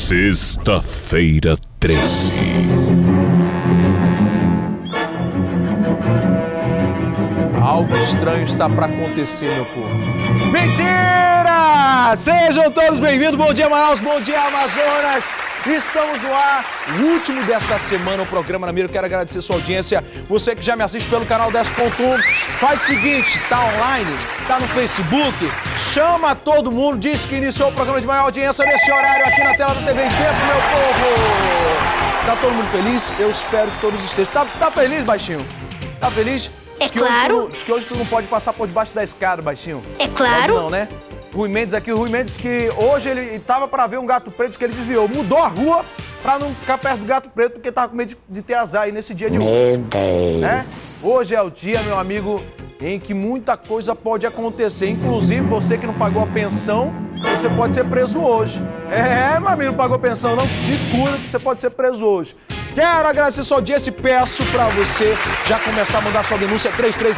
Sexta-feira 13. Algo estranho está para acontecer, meu povo. Mentira! Sejam todos bem-vindos. Bom dia, Manaus. Bom dia, Amazonas. Estamos no ar, o último dessa semana, o programa na Mira. Eu quero agradecer a sua audiência. Você que já me assiste pelo canal 10.1, faz o seguinte, tá online, tá no Facebook, chama todo mundo, diz que iniciou o programa de maior audiência nesse horário aqui na tela da TV em Tempo, meu povo. Tá todo mundo feliz? Eu espero que todos estejam. Tá feliz, baixinho? Tá feliz? É claro. Diz que hoje tu não pode passar por debaixo da escada, baixinho. É claro. Pode não, né? Rui Mendes aqui, o Rui Mendes que hoje ele tava pra ver um gato preto que ele desviou. Mudou a rua pra não ficar perto do gato preto porque tava com medo de ter azar aí nesse dia de hoje. Meu Deus. Né? Hoje é o dia, meu amigo, em que muita coisa pode acontecer. Inclusive, você que não pagou a pensão, você pode ser preso hoje. Meu amigo, não pagou pensão não? Te cura que você pode ser preso hoje. Quero agradecer sua audiência e peço pra você já começar a mandar sua denúncia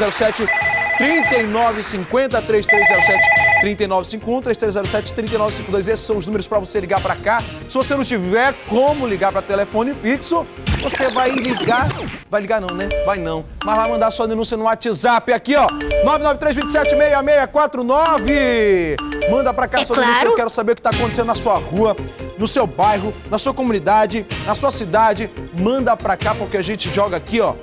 3307-3950, 3307-3951, 3307-3952. Esses são os números para você ligar para cá. Se você não tiver como ligar para telefone fixo, você vai ligar. Vai ligar não, né? Vai não. Mas vai mandar sua denúncia no WhatsApp aqui, ó. 993-27-6649. Manda para cá sua denúncia. Eu quero saber o que está acontecendo na sua rua, no seu bairro, na sua comunidade, na sua cidade. Manda para cá porque a gente joga aqui, ó.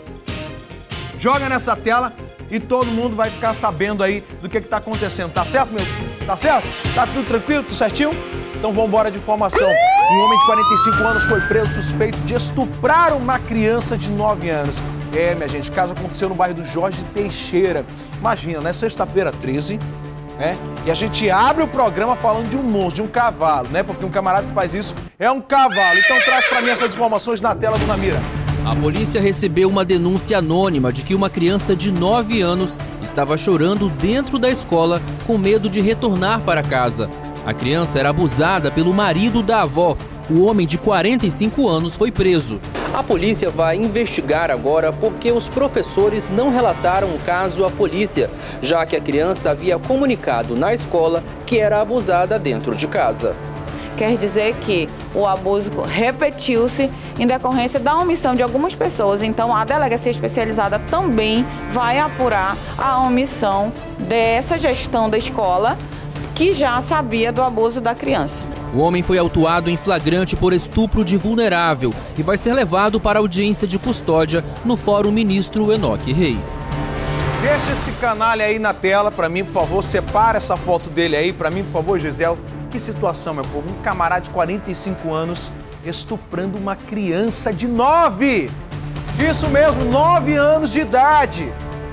Joga nessa tela e todo mundo vai ficar sabendo aí do que tá acontecendo. Tá certo, meu? Tá certo? Tá tudo tranquilo? Tudo certinho? Então vamos embora de informação. Um homem de 45 anos foi preso suspeito de estuprar uma criança de 9 anos. Minha gente, o caso aconteceu no bairro do Jorge Teixeira. Imagina, né? Sexta-feira 13, né? E a gente abre o programa falando de um monstro, de um cavalo, né? Porque um camarada que faz isso é um cavalo. Então traz pra mim essas informações na tela do Namira. A polícia recebeu uma denúncia anônima de que uma criança de 9 anos estava chorando dentro da escola com medo de retornar para casa. A criança era abusada pelo marido da avó. O homem de 45 anos foi preso. A polícia vai investigar agora porque os professores não relataram o caso à polícia, já que a criança havia comunicado na escola que era abusada dentro de casa. Quer dizer que o abuso repetiu-se em decorrência da omissão de algumas pessoas. Então, a delegacia especializada também vai apurar a omissão dessa gestão da escola, que já sabia do abuso da criança. O homem foi autuado em flagrante por estupro de vulnerável e vai ser levado para audiência de custódia no Fórum Ministro Enoque Reis. Deixa esse canalha aí na tela para mim, por favor. Separa essa foto dele aí para mim, por favor, Gisele. Que situação, meu povo. Um camarada de 45 anos estuprando uma criança de 9. Isso mesmo, 9 anos de idade.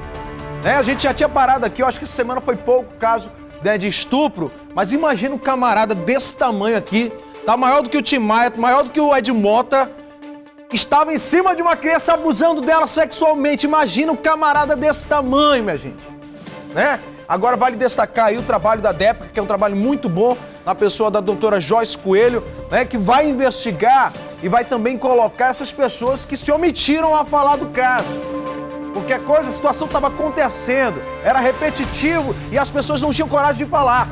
Né? A gente já tinha parado aqui, eu acho que essa semana foi pouco caso, né, de estupro. Mas imagina um camarada desse tamanho aqui, tá maior do que o Tim Maia, maior do que o Ed Mota, estava em cima de uma criança abusando dela sexualmente. Imagina um camarada desse tamanho, minha gente. Né? Agora vale destacar aí o trabalho da DEPCA, que é um trabalho muito bom, na pessoa da doutora Joyce Coelho, né, que vai investigar e vai também colocar essas pessoas que se omitiram a falar do caso. Porque a situação estava acontecendo, era repetitivo e as pessoas não tinham coragem de falar.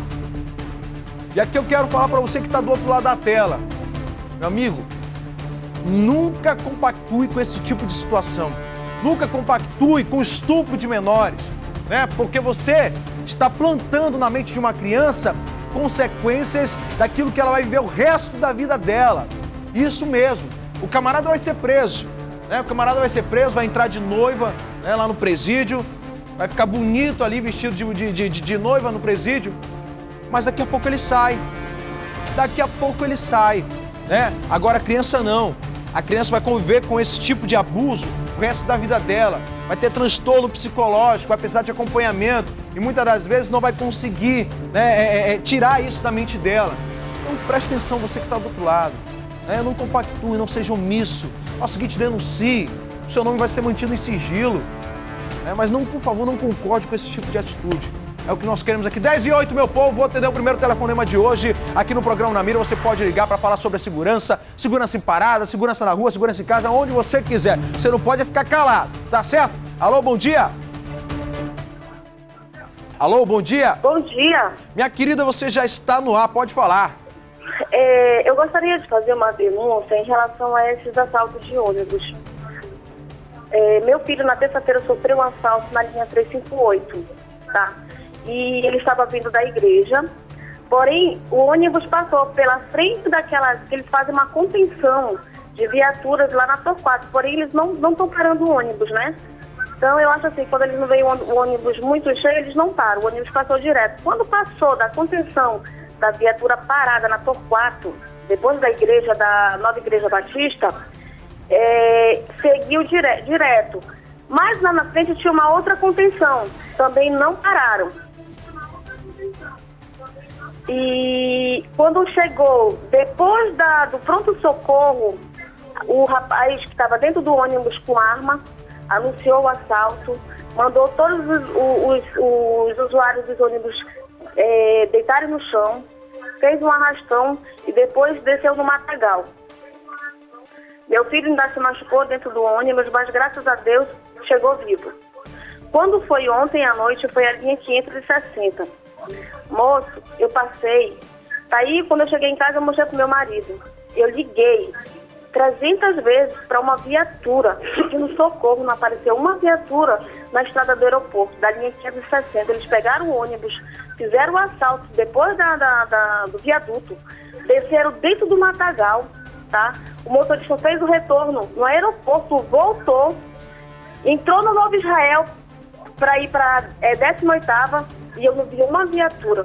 E aqui eu quero falar para você que está do outro lado da tela. Meu amigo, nunca compactue com esse tipo de situação. Nunca compactue com o estupro de menores, né? Porque você está plantando na mente de uma criança consequências daquilo que ela vai viver o resto da vida dela. Isso mesmo. O camarada vai ser preso, né? O camarada vai ser preso, vai entrar de noiva, né, lá no presídio, vai ficar bonito ali, vestido de noiva no presídio, mas daqui a pouco ele sai. Daqui a pouco ele sai, né? Agora a criança não. A criança vai conviver com esse tipo de abuso o resto da vida dela. Vai ter transtorno psicológico, vai precisar de acompanhamento e muitas das vezes não vai conseguir, né, tirar isso da mente dela. Então preste atenção, você que está do outro lado. Né? Não compactue, não seja omisso. Faz o seguinte, denuncie. O seu nome vai ser mantido em sigilo. Né? Mas não, por favor, não concorde com esse tipo de atitude. É o que nós queremos aqui. 10h08, meu povo, vou atender o primeiro telefonema de hoje. Aqui no programa Na Mira, você pode ligar para falar sobre a segurança. Segurança em parada, segurança na rua, segurança em casa, onde você quiser. Você não pode ficar calado, tá certo? Alô, bom dia. Alô, bom dia. Bom dia. Minha querida, você já está no ar, pode falar. Eu gostaria de fazer uma denúncia em relação a esses assaltos de ônibus. Meu filho, na terça-feira, sofreu um assalto na linha 358, tá? E ele estava vindo da igreja, porém, o ônibus passou pela frente daquelas, que eles fazem uma contenção de viaturas lá na Torquato, porém, eles não estão parando o ônibus, né? Então, eu acho assim, quando eles não veem o ônibus muito cheio, eles não param, o ônibus passou direto. Quando passou da contenção da viatura parada na Torquato, depois da igreja, da Nova Igreja Batista, seguiu direto. Mas lá na frente tinha uma outra contenção, também não pararam. E quando chegou, depois do pronto-socorro, o rapaz que estava dentro do ônibus com arma, anunciou o assalto, mandou todos os usuários dos ônibus deitarem no chão, fez um arrastão e depois desceu no matagal. Meu filho ainda se machucou dentro do ônibus, mas graças a Deus chegou vivo. Quando foi ontem à noite, foi a linha 560. Moço, eu passei. Aí, quando eu cheguei em casa, eu mostrei pro meu marido. Eu liguei 300 vezes para uma viatura pedindo socorro, não apareceu uma viatura na estrada do aeroporto, da linha 560. Eles pegaram o ônibus, fizeram o assalto depois do viaduto, desceram dentro do matagal, tá? O motorista fez o retorno no aeroporto, voltou, entrou no Novo Israel para ir para 18ª e eu não vi uma viatura.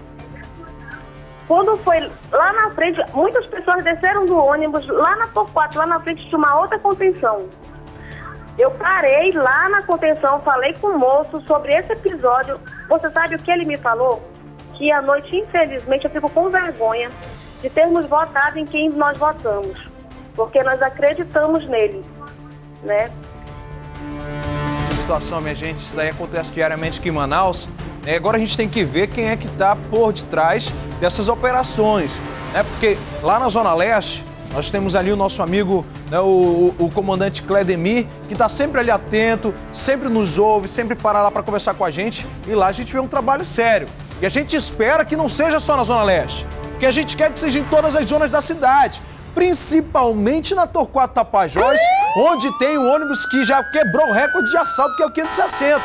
Quando foi lá na frente, muitas pessoas desceram do ônibus, lá na Torquato, lá na frente tinha uma outra contenção. Eu parei lá na contenção, falei com o moço sobre esse episódio. Você sabe o que ele me falou? Que à noite, infelizmente, eu fico com vergonha de termos votado em quem nós votamos, porque nós acreditamos nele, né? Essa situação, minha gente, isso daí acontece diariamente aqui em Manaus. Agora a gente tem que ver quem é que está por detrás dessas operações, né? Porque lá na Zona Leste, nós temos ali o nosso amigo, né, o comandante Cledemir, que está sempre ali atento, sempre nos ouve, sempre para lá para conversar com a gente. E lá a gente vê um trabalho sério. E a gente espera que não seja só na Zona Leste, porque a gente quer que seja em todas as zonas da cidade, principalmente na Torquato Tapajós, onde tem um ônibus que já quebrou o recorde de assalto, que é o 560.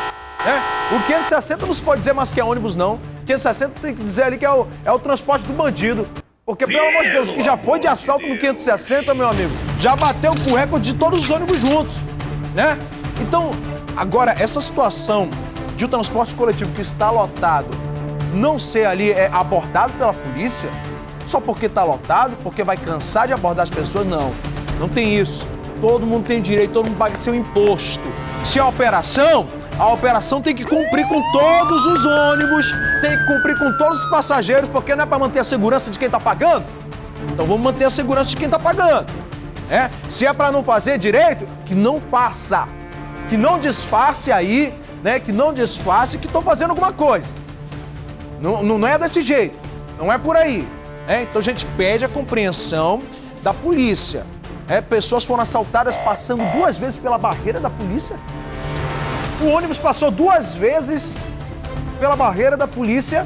O 560 não se pode dizer mais que é ônibus, não. 560 tem que dizer ali que é o transporte do bandido. Porque, pelo amor de Deus, o que já foi de assalto no 560, meu amigo, já bateu com o recorde de todos os ônibus juntos, né? Então, agora, essa situação de um transporte coletivo que está lotado não ser ali abordado pela polícia, só porque está lotado, porque vai cansar de abordar as pessoas, não tem isso. Todo mundo tem direito, todo mundo paga seu imposto. Se a operação tem que cumprir com todos os ônibus, tem que cumprir com todos os passageiros, porque não é para manter a segurança de quem está pagando? Então vamos manter a segurança de quem está pagando. Se é para não fazer direito, que não faça. Que não disfarce aí, né? Que não disfarce que estão fazendo alguma coisa. Não é desse jeito, não é por aí. Então a gente pede a compreensão da polícia. Pessoas foram assaltadas passando 2 vezes pela barreira da polícia. O ônibus passou 2 vezes pela barreira da polícia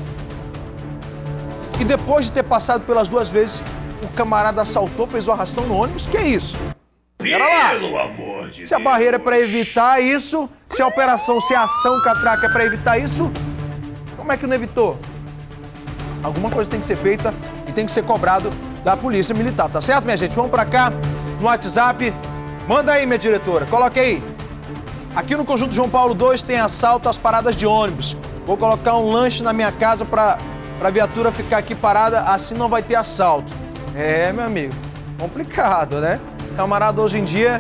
e depois de ter passado pelas 2 vezes, o camarada assaltou, fez o arrastão no ônibus. Que é isso? Pera lá. Pelo amor de Se a barreira é para evitar isso, se a operação, se a ação catraca é para evitar isso, como é que não evitou? Alguma coisa tem que ser feita e tem que ser cobrado da polícia militar, tá certo, minha gente? Vamos pra cá no WhatsApp. Manda aí, minha diretora, coloca aí. Aqui no Conjunto João Paulo II tem assalto às paradas de ônibus. Vou colocar um lanche na minha casa pra viatura ficar aqui parada, assim não vai ter assalto. Meu amigo, complicado, né? Camarada hoje em dia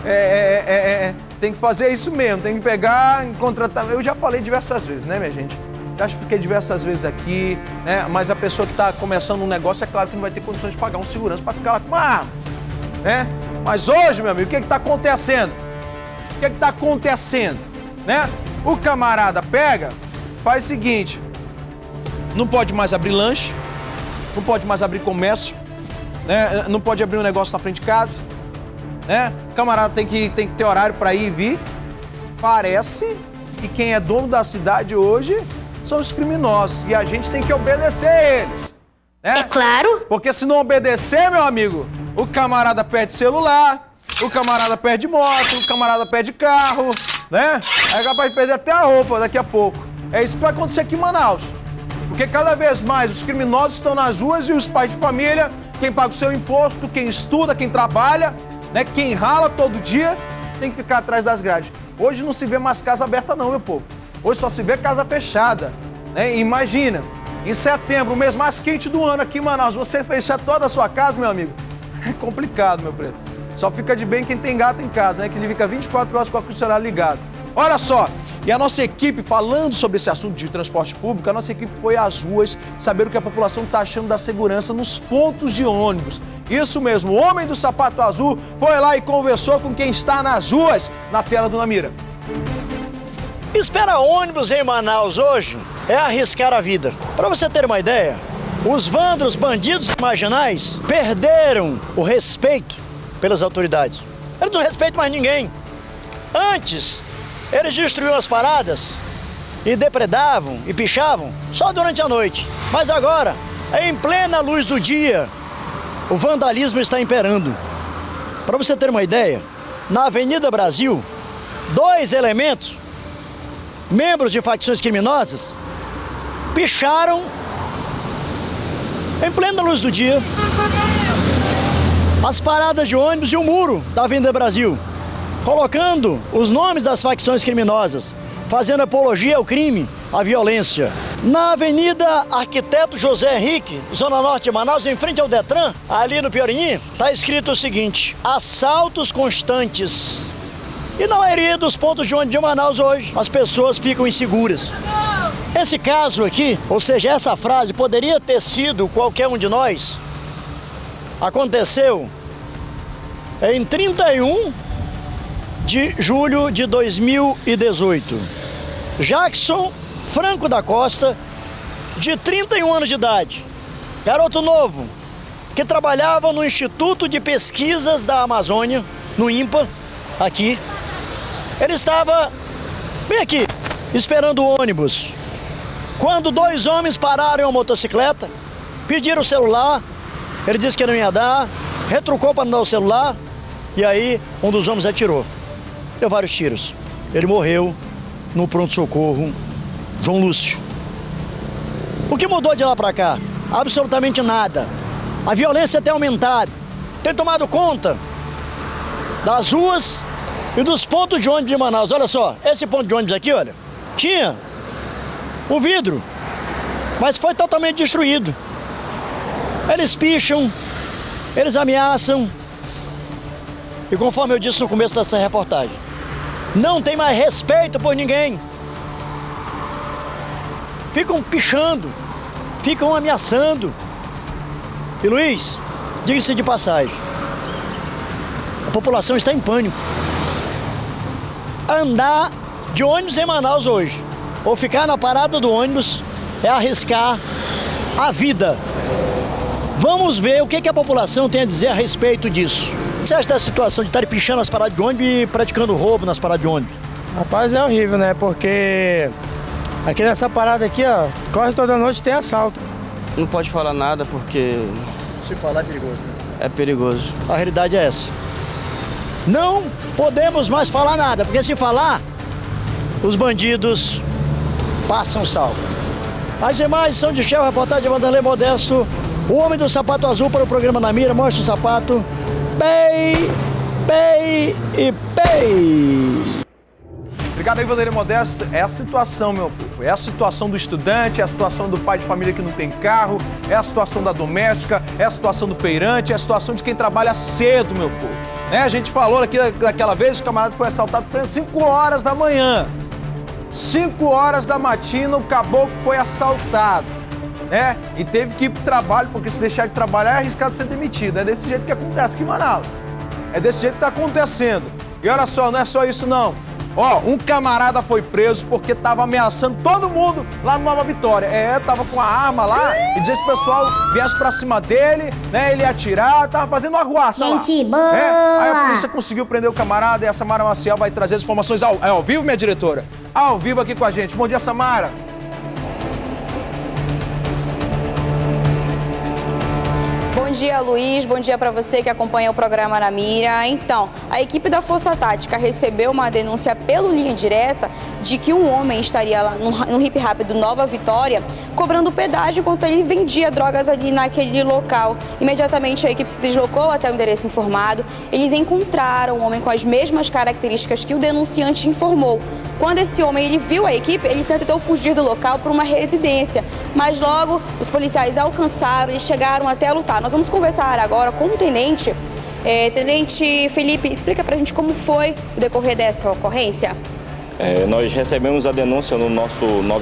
tem que fazer isso mesmo, tem que pegar, contratar. Eu já falei diversas vezes, né, minha gente? Já expliquei diversas vezes aqui, né? Mas a pessoa que está começando um negócio, é claro que não vai ter condições de pagar um segurança para ficar lá com uma arma, né? Mas hoje, meu amigo, o que está acontecendo? O que está acontecendo, né? O camarada pega, faz o seguinte, não pode mais abrir lanche, não pode mais abrir comércio, né? Não pode abrir um negócio na frente de casa, né? O camarada tem que ter horário para ir e vir. Parece que quem é dono da cidade hoje são os criminosos e a gente tem que obedecer eles. né? É claro. Porque se não obedecer, meu amigo, o camarada perde celular, o camarada perde moto, o camarada perde carro, né? É capaz de perder até a roupa daqui a pouco. É isso que vai acontecer aqui em Manaus. Porque cada vez mais os criminosos estão nas ruas e os pais de família, quem paga o seu imposto, quem estuda, quem trabalha, né? Quem rala todo dia, tem que ficar atrás das grades. Hoje não se vê mais casa aberta não, meu povo. Hoje só se vê casa fechada, né? Imagina, em setembro, o mês mais quente do ano aqui em Manaus, você fechar toda a sua casa, meu amigo, é complicado, meu preto. Só fica de bem quem tem gato em casa, né? Que ele fica 24 horas com o ar-condicionado ligado. Olha só, e a nossa equipe, falando sobre esse assunto de transporte público, a nossa equipe foi às ruas saber o que a população está achando da segurança nos pontos de ônibus. Isso mesmo, o homem do sapato azul foi lá e conversou com quem está nas ruas, na tela do Namira. Esperar ônibus em Manaus hoje é arriscar a vida. Para você ter uma ideia, os vândalos, bandidos marginais perderam o respeito pelas autoridades. Eles não respeitam mais ninguém. Antes, eles destruíam as paradas e depredavam e pichavam só durante a noite. Mas agora, em plena luz do dia, o vandalismo está imperando. Para você ter uma ideia, na Avenida Brasil, 2 elementos, membros de facções criminosas, picharam em plena luz do dia as paradas de ônibus e o muro da Avenida Brasil, colocando os nomes das facções criminosas, fazendo apologia ao crime, à violência. Na Avenida Arquiteto José Henrique, Zona Norte de Manaus, em frente ao Detran, ali no Piorini, está escrito o seguinte: assaltos constantes. E na maioria dos pontos de ônibus de Manaus hoje, as pessoas ficam inseguras. Esse caso aqui, ou seja, essa frase poderia ter sido qualquer um de nós, aconteceu em 31 de julho de 2018. Jackson Franco da Costa, de 31 anos de idade, garoto novo, que trabalhava no Instituto de Pesquisas da Amazônia, no INPA, aqui. Ele estava bem aqui, esperando o ônibus, quando 2 homens pararam em uma motocicleta, pediram o celular, ele disse que não ia dar, retrucou para não dar o celular, e aí um dos homens atirou. Deu vários tiros. Ele morreu no pronto-socorro João Lúcio. O que mudou de lá para cá? Absolutamente nada. A violência tem aumentado, tem tomado conta das ruas e dos pontos de ônibus de Manaus. Olha só, esse ponto de ônibus aqui, olha, tinha o vidro, mas foi totalmente destruído. Eles picham, eles ameaçam, e conforme eu disse no começo dessa reportagem, não tem mais respeito por ninguém. Ficam pichando, ficam ameaçando. E Luiz, diga-se de passagem, a população está em pânico. Andar de ônibus em Manaus hoje, ou ficar na parada do ônibus, é arriscar a vida. Vamos ver o que a população tem a dizer a respeito disso. O que você acha da situação de estarem pichando as paradas de ônibus e praticando roubo nas paradas de ônibus? Rapaz, é horrível, né? Porque aqui nessa parada aqui, ó, quase toda noite tem assalto. Não pode falar nada porque... Se falar é perigoso, né? É perigoso. A realidade é essa. Não podemos mais falar nada, porque se falar, os bandidos passam salvo. As imagens são de Shell, reportagem de Vanderlei Modesto, o homem do sapato azul para o programa Na Mira. Mostra o sapato. Pei, pei e pei. Obrigado aí, Vanderlei Modesto. É a situação, meu povo. É a situação do estudante, é a situação do pai de família que não tem carro, é a situação da doméstica, é a situação do feirante, é a situação de quem trabalha cedo, meu povo. Né? A gente falou aqui daquela vez, o camarada foi assaltado às 5 horas da manhã. 5 horas da matina, o caboclo foi assaltado, né? E teve que ir pro trabalho, porque se deixar de trabalhar é arriscado ser demitido. É desse jeito que acontece aqui em Manaus. É desse jeito que tá acontecendo. E olha só, não é só isso não. Ó, um camarada foi preso porque tava ameaçando todo mundo lá no Nova Vitória. É, tava com a arma lá e dizia que o pessoal viesse pra cima dele, né? Ele ia atirar, tava fazendo uma arruaça lá. Gente boa! É, aí a polícia conseguiu prender o camarada e a Samara Maciel vai trazer as informações ao vivo, minha diretora? Ao vivo aqui com a gente. Bom dia, Samara. Bom dia, Luiz. Bom dia para você que acompanha o programa Na Mira. Então, a equipe da Força Tática recebeu uma denúncia pelo Linha Direta de que um homem estaria lá no Hip Rap do Nova Vitória cobrando pedágio enquanto ele vendia drogas ali naquele local. Imediatamente a equipe se deslocou até o endereço informado. Eles encontraram um homem com as mesmas características que o denunciante informou. Quando esse homem ele viu a equipe, ele tentou fugir do local para uma residência, mas logo os policiais alcançaram e chegaram até a lutar. Nós vamos conversar agora com o tenente. Tenente Felipe, explica pra gente como foi o decorrer dessa ocorrência. Nós recebemos a denúncia no nosso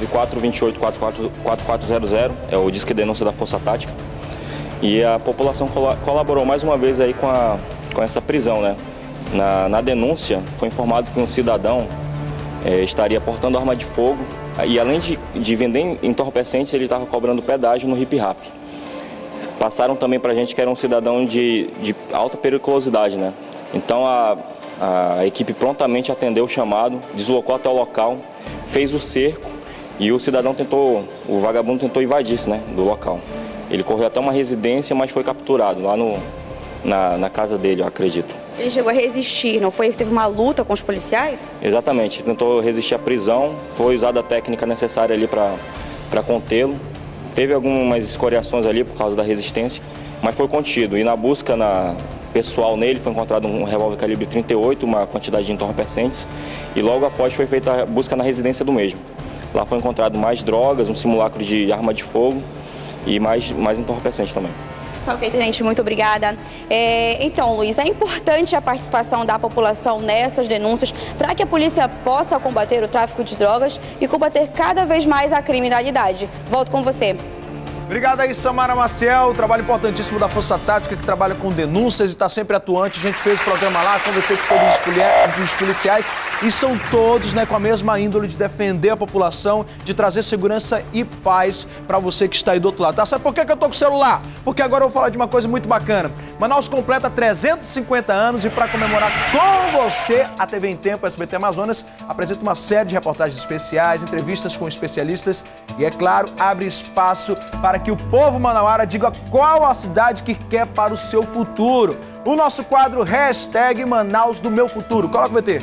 94284400, é o Disque Denúncia da Força Tática, e a população colaborou mais uma vez aí com essa prisão, né? Na denúncia foi informado que um cidadão estaria portando arma de fogo e além de vender entorpecentes, ele estava cobrando pedágio no Hip Rap. Passaram também para a gente que era um cidadão de alta periculosidade, né? Então a equipe prontamente atendeu o chamado, deslocou até o local, fez o cerco e o vagabundo tentou invadir-se, né, do local. Ele correu até uma residência, mas foi capturado lá na casa dele, eu acredito. Ele chegou a resistir, não foi? Teve uma luta com os policiais? Exatamente, tentou resistir à prisão, foi usada a técnica necessária ali para contê-lo. Teve algumas escoriações ali por causa da resistência, mas foi contido. E na busca pessoal nele foi encontrado um revólver calibre 38, uma quantidade de entorpecentes, e logo após foi feita a busca na residência do mesmo. Lá foi encontrado mais drogas, um simulacro de arma de fogo e mais entorpecentes também. Ok, tenente, muito obrigada. Então, Luiz, é importante a participação da população nessas denúncias para que a polícia possa combater o tráfico de drogas e combater cada vez mais a criminalidade. Volto com você. Obrigado aí, Samara Maciel, trabalho importantíssimo da Força Tática, que trabalha com denúncias e está sempre atuante. A gente fez o programa lá, conversei com todos os policiais e são todos, né, com a mesma índole de defender a população, de trazer segurança e paz para você que está aí do outro lado. Tá certo? Por que eu tô com o celular? Porque agora eu vou falar de uma coisa muito bacana. Manaus completa 350 anos e para comemorar com você, a TV em Tempo, SBT Amazonas, apresenta uma série de reportagens especiais, entrevistas com especialistas e, é claro, abre espaço para que o povo manauara diga qual a cidade que quer para o seu futuro. O nosso quadro hashtag Manaus do Meu Futuro. Coloca o VT.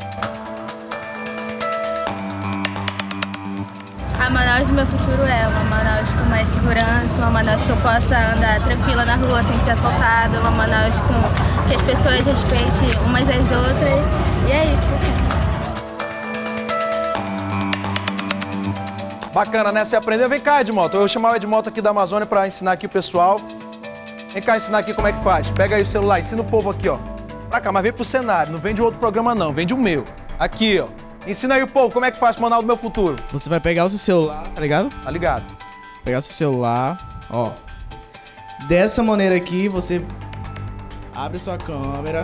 A Manaus do meu futuro é uma Manaus com mais segurança, uma Manaus que eu possa andar tranquila na rua sem ser assaltada, uma Manaus com que as pessoas respeitem umas às outras, e é isso que eu quero. Bacana, né? Você aprendeu? Vem cá, Edmota. Eu vou chamar o Edmota aqui da Amazônia para ensinar aqui o pessoal. Vem cá ensinar aqui como é que faz. Pega aí o celular, ensina o povo aqui, ó. Pra cá, mas vem pro cenário. Não vem de outro programa, não. Vem de um meu. Aqui, ó. Ensina aí o povo como é que faz o Manaus do Meu Futuro. Você vai pegar o seu celular, tá ligado? Tá ligado. Pegar o seu celular, ó. Dessa maneira aqui, você abre sua câmera.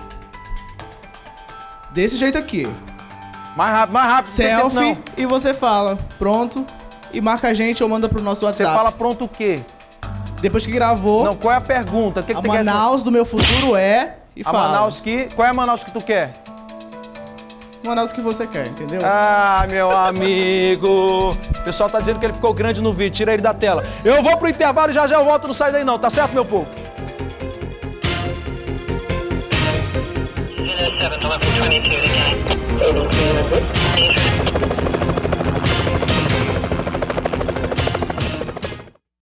Desse jeito aqui. Mais rápido. Selfie e você fala, pronto, e marca a gente ou manda pro nosso WhatsApp. Você fala pronto o quê? Depois que gravou... Não, qual é a pergunta? O que a Manaus do Meu Futuro é... E fala. Manaus que... Qual é a Manaus que tu quer? Manaus que você quer, entendeu? Ah, meu amigo! O pessoal tá dizendo que ele ficou grande no vídeo, tira ele da tela. Eu vou pro intervalo e já eu volto, não sai daí não, tá certo, meu povo?